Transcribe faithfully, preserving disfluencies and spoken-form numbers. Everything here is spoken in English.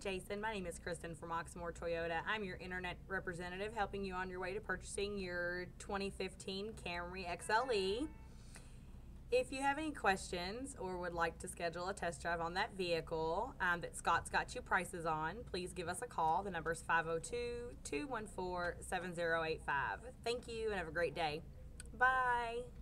Jason. My name is Kristen from Oxmoor Toyota. I'm your internet representative helping you on your way to purchasing your twenty fifteen Camry X L E. If you have any questions or would like to schedule a test drive on that vehicle um, that Scott's got you prices on, please give us a call. The number is five oh two, two one four, seven oh eight five. Thank you and have a great day. Bye.